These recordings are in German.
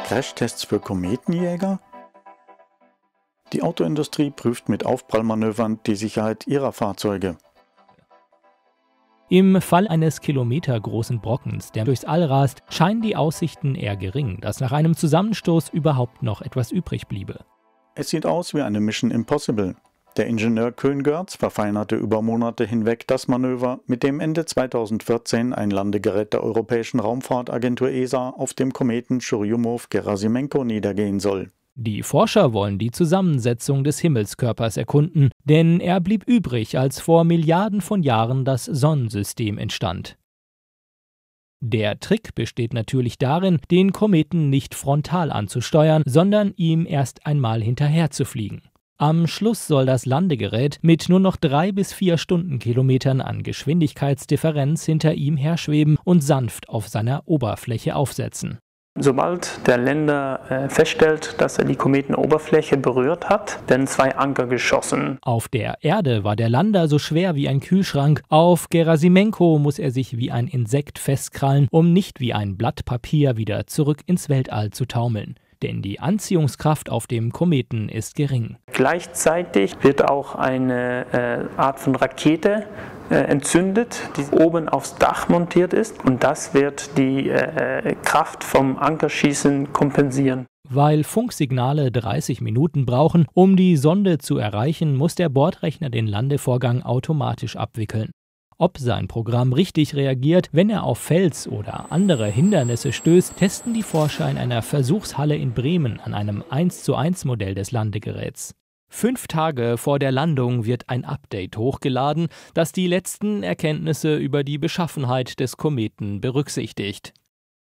Crashtests für Kometenjäger? Die Autoindustrie prüft mit Aufprallmanövern die Sicherheit ihrer Fahrzeuge. Im Fall eines kilometergroßen Brockens, der durchs All rast, scheinen die Aussichten eher gering, dass nach einem Zusammenstoß überhaupt noch etwas übrig bliebe. Es sieht aus wie eine Mission Impossible. Der Ingenieur Koen-Geertz verfeinerte über Monate hinweg das Manöver, mit dem Ende 2014 ein Landegerät der Europäischen Raumfahrtagentur ESA auf dem Kometen Churyumov-Gerasimenko niedergehen soll. Die Forscher wollen die Zusammensetzung des Himmelskörpers erkunden, denn er blieb übrig, als vor Milliarden von Jahren das Sonnensystem entstand. Der Trick besteht natürlich darin, den Kometen nicht frontal anzusteuern, sondern ihm erst einmal hinterherzufliegen. Am Schluss soll das Landegerät mit nur noch 3 bis 4 Stundenkilometern an Geschwindigkeitsdifferenz hinter ihm herschweben und sanft auf seiner Oberfläche aufsetzen. Sobald der Lander feststellt, dass er die Kometenoberfläche berührt hat, werden 2 Anker geschossen. Auf der Erde war der Lander so schwer wie ein Kühlschrank. Auf Gerasimenko muss er sich wie ein Insekt festkrallen, um nicht wie ein Blatt Papier wieder zurück ins Weltall zu taumeln. Denn die Anziehungskraft auf dem Kometen ist gering. Gleichzeitig wird auch eine Art von Rakete entzündet, die oben aufs Dach montiert ist, und das wird die Kraft vom Ankerschießen kompensieren. Weil Funksignale 30 Minuten brauchen, um die Sonde zu erreichen, muss der Bordrechner den Landevorgang automatisch abwickeln. Ob sein Programm richtig reagiert, wenn er auf Fels oder andere Hindernisse stößt, testen die Forscher in einer Versuchshalle in Bremen an einem 1:1 Modell des Landegeräts. 5 Tage vor der Landung wird ein Update hochgeladen, das die letzten Erkenntnisse über die Beschaffenheit des Kometen berücksichtigt.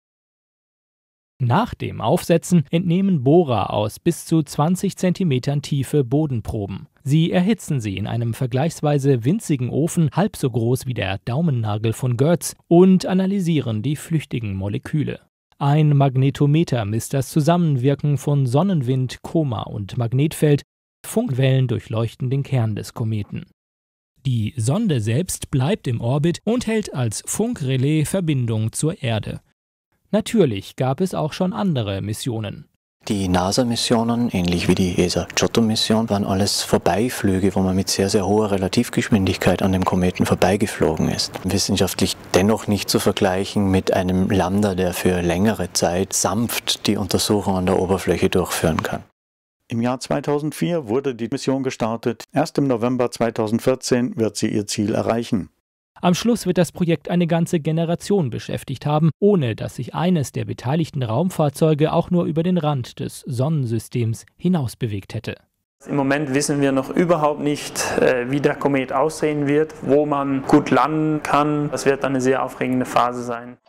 Nach dem Aufsetzen entnehmen Bohrer aus bis zu 20 cm Tiefe Bodenproben. Sie erhitzen sie in einem vergleichsweise winzigen Ofen, halb so groß wie der Daumennagel von Geertz, und analysieren die flüchtigen Moleküle. Ein Magnetometer misst das Zusammenwirken von Sonnenwind, Koma und Magnetfeld. Funkwellen durchleuchten den Kern des Kometen. Die Sonde selbst bleibt im Orbit und hält als Funkrelais Verbindung zur Erde. Natürlich gab es auch schon andere Missionen. Die NASA-Missionen, ähnlich wie die ESA-Giotto-Mission, waren alles Vorbeiflüge, wo man mit sehr, sehr hoher Relativgeschwindigkeit an dem Kometen vorbeigeflogen ist. Wissenschaftlich dennoch nicht zu vergleichen mit einem Lander, der für längere Zeit sanft die Untersuchung an der Oberfläche durchführen kann. Im Jahr 2004 wurde die Mission gestartet. Erst im November 2014 wird sie ihr Ziel erreichen. Am Schluss wird das Projekt eine ganze Generation beschäftigt haben, ohne dass sich eines der beteiligten Raumfahrzeuge auch nur über den Rand des Sonnensystems hinaus bewegt hätte. Im Moment wissen wir noch überhaupt nicht, wie der Komet aussehen wird, wo man gut landen kann. Das wird eine sehr aufregende Phase sein.